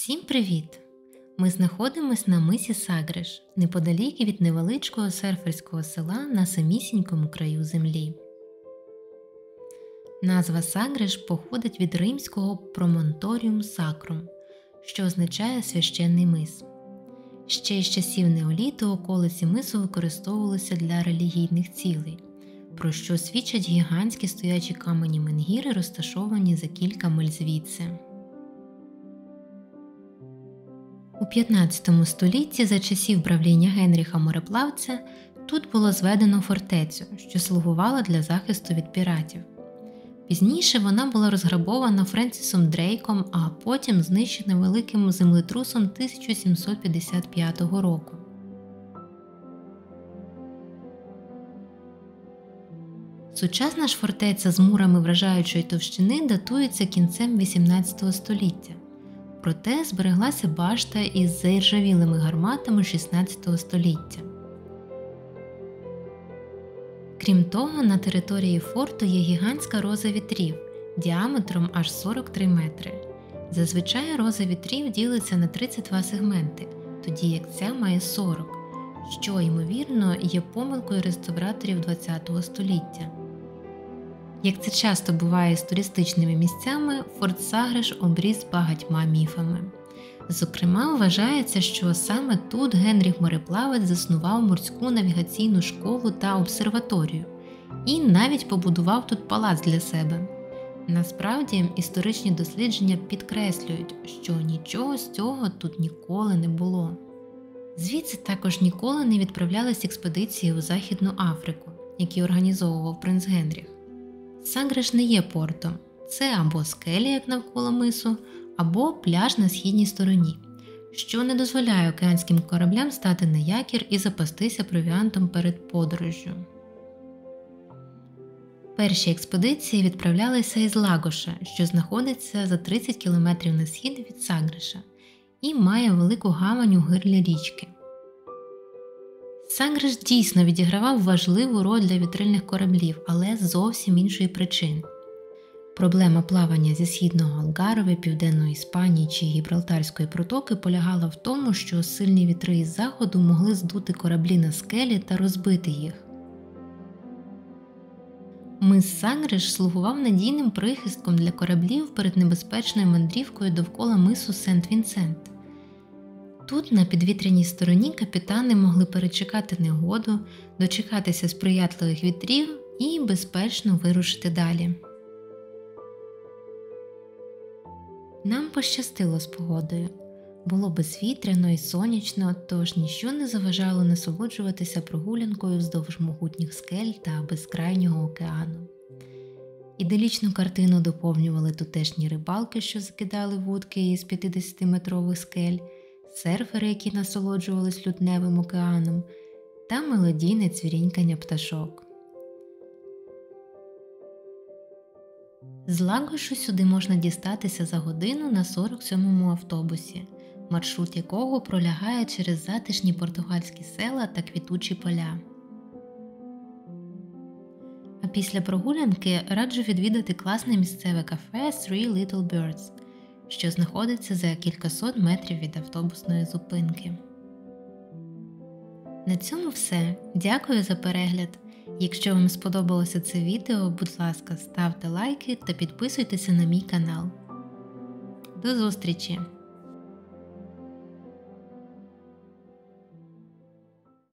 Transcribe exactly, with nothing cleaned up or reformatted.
Всім привіт! Ми знаходимось на мисі Сагриш, неподалік від невеличкого серферського села на самісінькому краю землі. Назва Сагриш походить від римського «promontorium sacrum», що означає «священний мис». Ще з часів неоліту околиці мису використовувалися для релігійних цілей, про що свідчать гігантські стоячі камені менгіри, розташовані за кілька миль звідси. У п'ятнадцятому столітті за часів правління Генріха Мореплавця тут було зведено фортецю, що слугувала для захисту від піратів. Пізніше вона була розграбована Френсісом Дрейком, а потім знищена великим землетрусом тисяча сімсот п'ятдесят п'ятого року. Сучасна ж фортеця з мурами вражаючої товщини датується кінцем вісімнадцятого століття. Проте збереглася башта із заіржавілими гарматами шістнадцятого століття. Крім того, на території форту є гігантська роза вітрів діаметром аж сорок три метри. Зазвичай роза вітрів ділиться на тридцять два сегменти, тоді як ця має сорок, що, ймовірно, є помилкою реставраторів ХХ століття. Як це часто буває з туристичними місцями, форт Сагриш обріс багатьма міфами. Зокрема, вважається, що саме тут Генріх Мореплавець заснував морську навігаційну школу та обсерваторію і навіть побудував тут палац для себе. Насправді, історичні дослідження підкреслюють, що нічого з цього тут ніколи не було. Звідси також ніколи не відправлялись експедиції у Західну Африку, які організовував принц Генріх. Сагриш не є портом, це або скелі, як навколо мису, або пляж на східній стороні, що не дозволяє океанським кораблям стати на якір і запастися провіантом перед подорожжю. Перші експедиції відправлялися із Лагоша, що знаходиться за тридцять кілометрів на схід від Сагриша і має велику гавань у гирлі річки. Сагриш дійсно відігравав важливу роль для вітрильних кораблів, але з зовсім іншої причини. Проблема плавання зі східного Алгарве, Південної Іспанії чи Гібралтарської протоки полягала в тому, що сильні вітри із заходу могли здути кораблі на скелі та розбити їх. Мис Сагриш слугував надійним прихистком для кораблів перед небезпечною мандрівкою довкола мису Сент-Вінсент. Тут, на підвітряній стороні, капітани могли перечекати негоду, дочекатися сприятливих вітрів і безпечно вирушити далі. Нам пощастило з погодою. Було безвітряно і сонячно, тож ніщо не заважало насолоджуватися прогулянкою вздовж могутніх скель та безкрайнього океану. Іделічну картину доповнювали тутешні рибалки, що закидали вудки із п'ятдесятиметрових скель, серфери, які насолоджувались лютневим океаном, та мелодійне цвірінькання пташок. З Лагошу сюди можна дістатися за годину на сорок сьомому автобусі, маршрут якого пролягає через затишні португальські села та квітучі поля. А після прогулянки раджу відвідати класне місцеве кафе Three Little Birds, що знаходиться за кількасот метрів від автобусної зупинки. На цьому все. Дякую за перегляд. Якщо вам сподобалося це відео, будь ласка, ставте лайки та підписуйтеся на мій канал. До зустрічі!